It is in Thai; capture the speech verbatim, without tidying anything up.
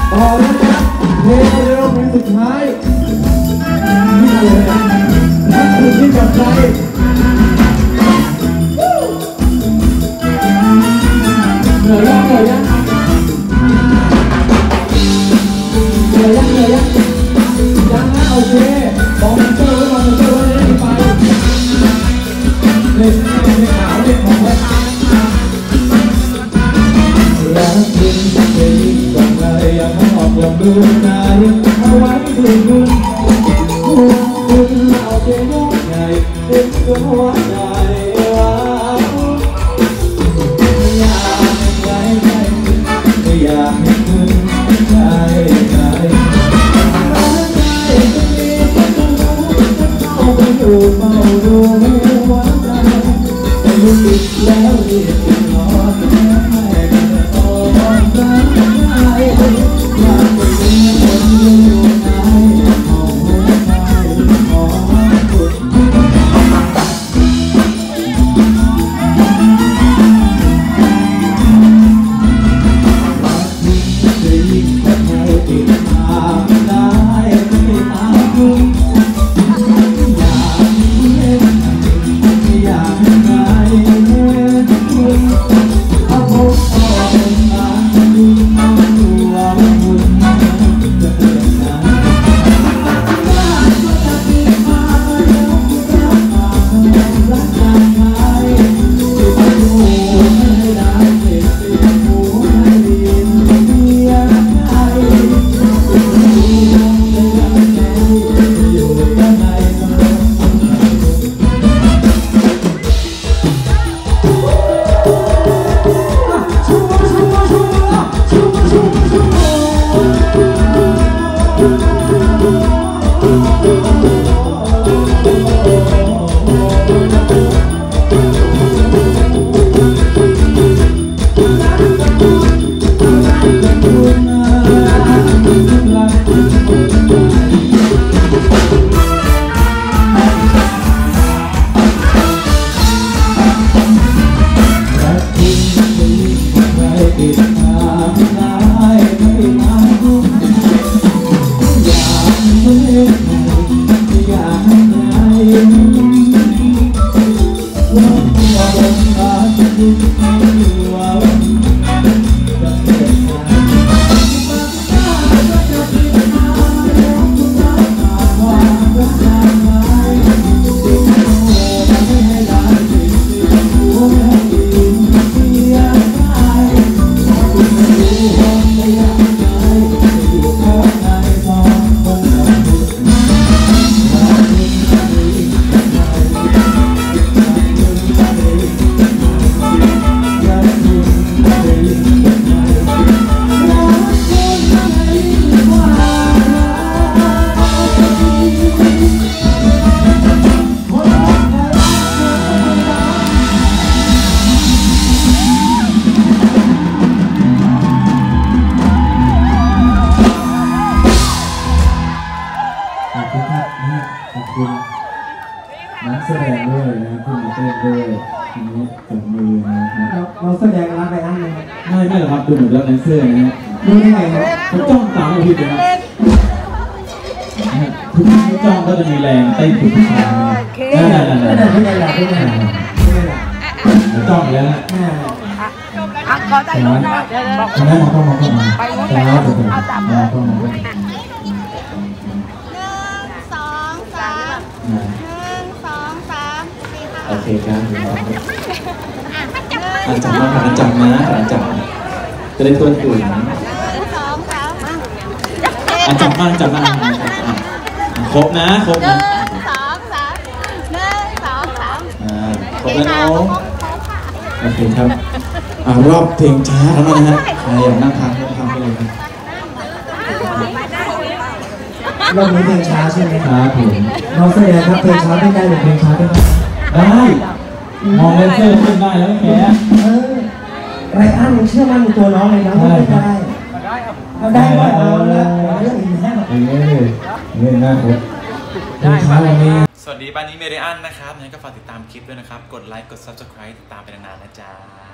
พอแล้วนะเพลงเร็วเพลงสุดท้ายนี่เลยนะรักคุณที่กับใจเหนื่อยยังเหนื่อยยังเหนื่อยยังเหนื่อยยังยังนะโอเคบอกมันเจอไว้บอกมันเจอไว้เลยไปเล่นเล่นขาวเล่นของไว้รักคุณเป็นกับใครอยากมอบความรู้ใจเอาไว้ถึงคุณคุณเอาไปยกใหญ่เป็นตัวหัวใจว่าไม่อยากให้ใครไม่อยากให้คุณใครใครรักใครจะมีแต่ต้องรู้เอาไปดูเฝ้าดูหัวใจแต่รู้อีกแล้วอีกนอนไม่ได้ออกรักใครอยากจะมีคนอยู่ในห้องหัวใจของคุณนักแสดงด้วยนะครับผู้มาเต้นด้วยทีนี้จับมือนะครับเราแสดงรักไปอันเลยไม่ไม่หรอกครับดูเหมือนรักแดนเซอร์นะฮะดูได้ไงครับเขาจ้องตามเราผิดนะครับทุกที่จ้องก็จะมีแรงเต้นผิดทางนั่นนั่นนั่นนั่นไม่ได้หลับไม่ได้หลับไม่ได้หลับจ้องแล้วนะอ่ะขอได้รู้นะเดี๋ยวบอกนั่นมองต้องมองต้องมองไปนู้นไปนู้นเอาจับเลยต้องมองต้องโอเคครับอาจารย์มาอาจารย์นะอาจารย์จะได้ทวนตัวนะอาจารย์มาอาจารย์มาครบนะครบนะสองสามหนึ่งสองสามครบแล้วน้องโอเคครับรอบเพลงช้าแล้วนะฮะใครอยากนั่งทานก็ทำไปเลยครับรอบนี้เพลงช้าใช่ไหมครับผมน้องแสดงครับเพลงช้าได้ได้หรือเพลงช้าได้ไหมได้มองเลนเซอร์ขึ้นได้แล้วแกเออไรอันเชื่อมั่นในตัวน้องเลยนะว่าได้เอาได้ว่าเอาแล้วเรื่องอีกแน่เออเรื่องหน้าครับเพลงช้าวันนี้สวัสดีบ้านนี้เมเดียนนะครับงั้นก็ฝากติดตามคลิปด้วยนะครับกดไลค์กด ซับสไครบ์ ติดตามไปนานๆนะจ๊ะ